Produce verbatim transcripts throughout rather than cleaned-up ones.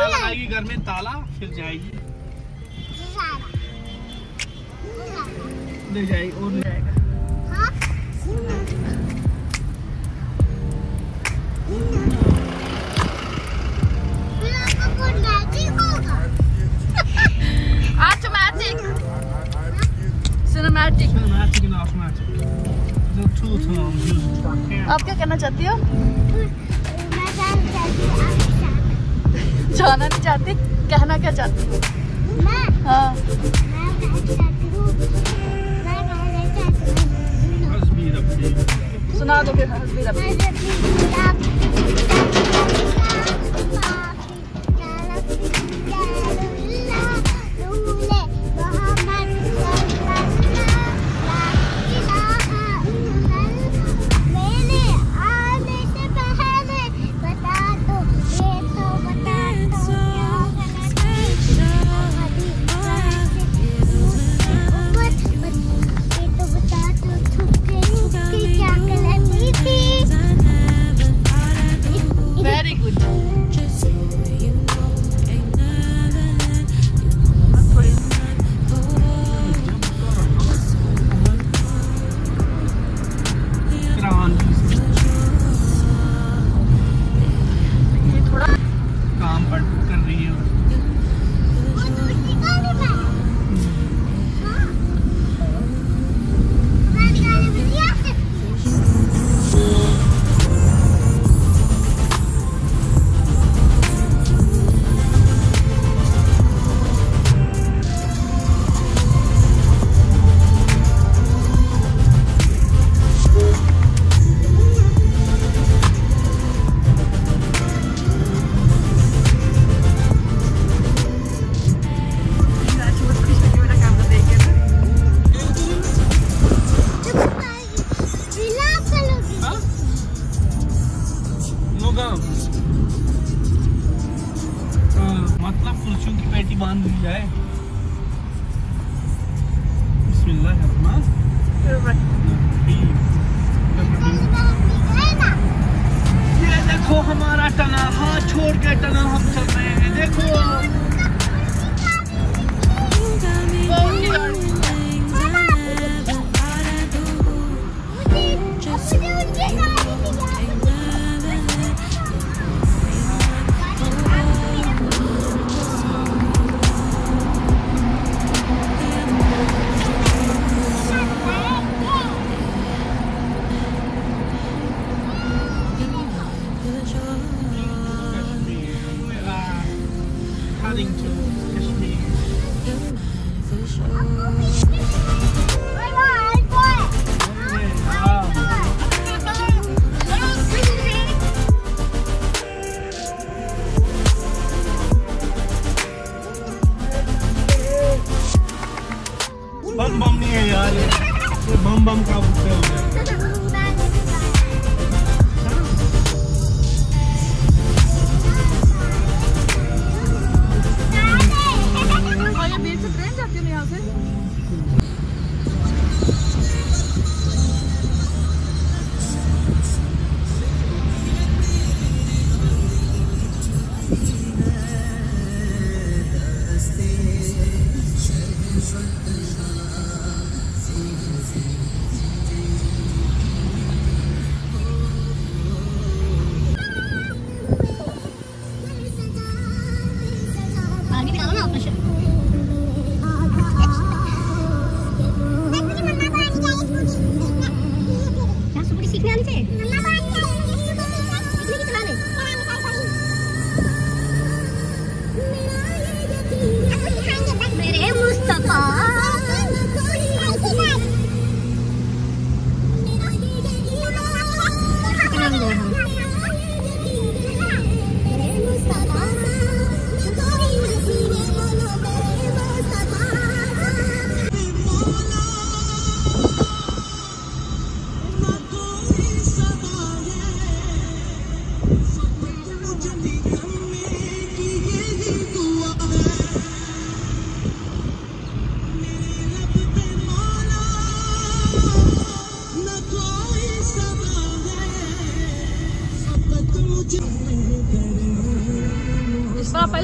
लगाएगी घर में ताला, फिर जाएगी ले जाएगी और ले जाएगा। Automatic. Cinematic. Cinematic and automatic. The two terms used for camera. आप क्या कहना चाहती हो? जाना नहीं चाहती, कहना क्या चाहती हो? मैं हाँ मैं कहना चाहती हूँ, मैं कहना चाहती हूँ हस्बी रब्बी। सुना दो फिर हस्बी रब्बी। मतलब कुर्सियों की पेटी बांध ली जाए। ये देखो हमारा टनल, हाथ छोड़ के टनल हम चल रहे हैं। देखो heading to Kashmir. बम बम नहीं है यार, ये बम बम का बुक्के हो गया।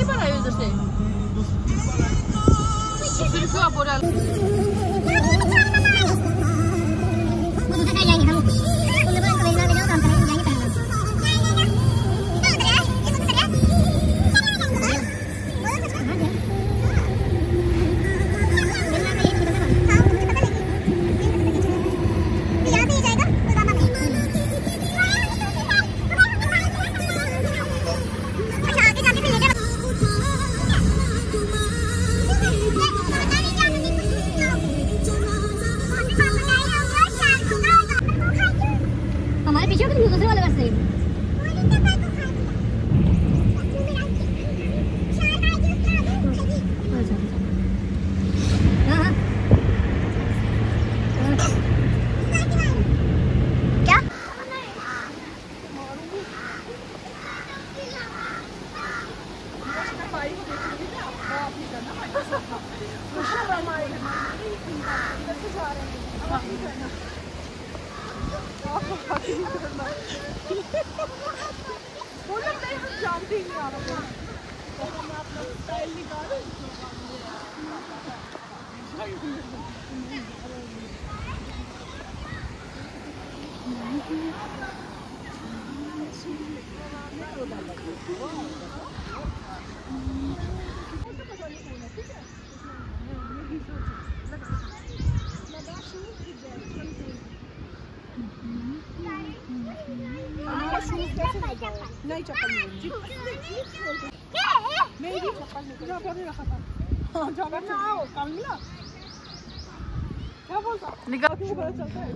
नहीं बना है इधर से तो फिर क्यों आप बोल हमारे पीछे तो दूसरे वाले बस से नहीं चप्पल मेरी चप्पल नहीं रखा था हाँ जाओ आओ काम मिला क्या बोलता निकाल के ऊपर चलता है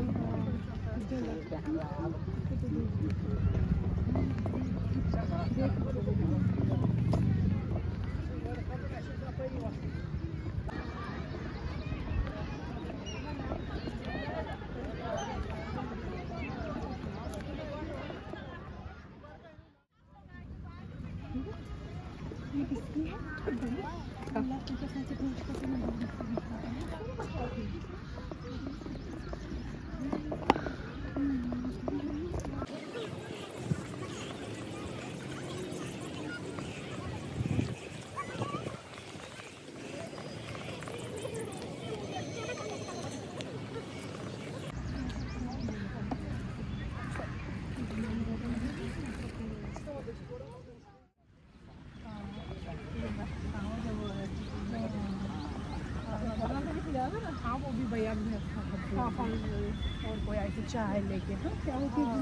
हाँ वो भी भैया भी हाँ और कोई आई थी चाय लेके हाँ क्या होती है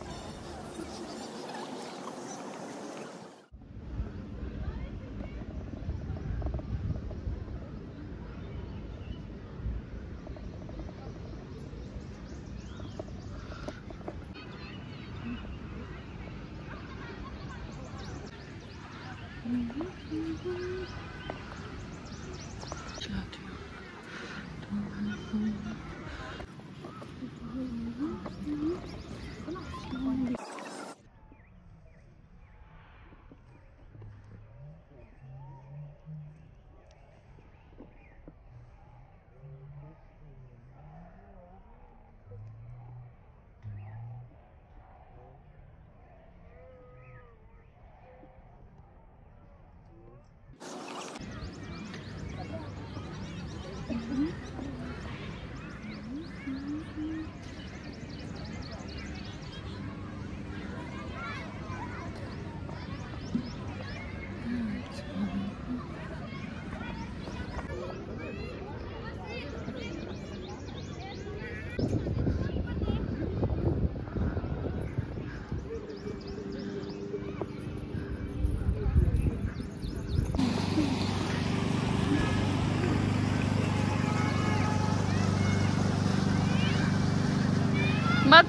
मत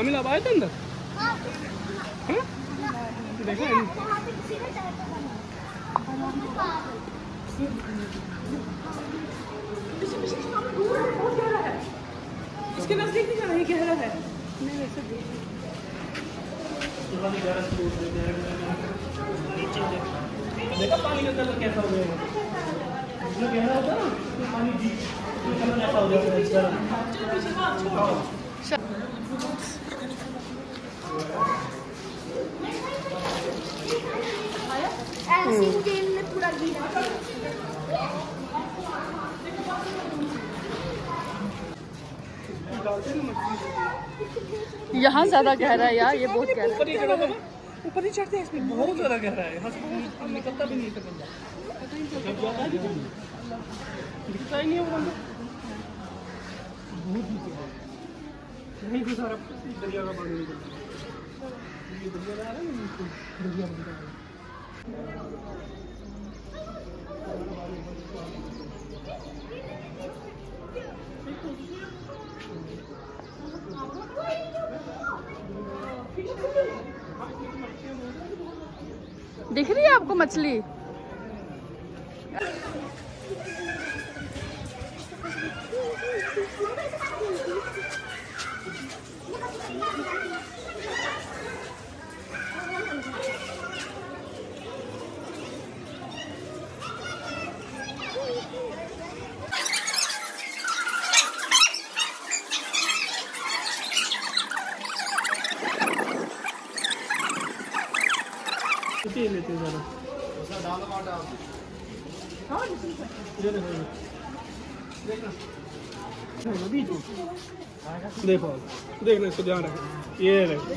शामिल आप आए थे अंदर? हाँ? देखा है? इसके नजदीक नहीं जाना, ये गहरा है। नहीं वैसे देखा पानी का कलर कैसा हो गया? जो गहरा होता है ना पानी डीप, उसमें कलर ऐसा हो जाता है। ऐसी तेल में पूरा गीला। यहाँ ज्यादा गहरा है यार, ये बहुत गहरा ऊपर ही चढ़ा था ना, ऊपर ही चढ़ते हैं, इसमें बहुत ज्यादा गहरा है, यहाँ से निकलता भी नहीं है बंदा, दिखता ही नहीं है वो बंदा, बहुत नीचे है, यहीं से सारा दरिया का पानी निकलता है, ये दरिया आ रहा है ना, दरिया निकलता है। दिख रही है आपको मछली? इसी लेते हैं ज़्यादा। हाँ ये देखो देखना देखो देखना इसको ध्यान रखें, ये देखो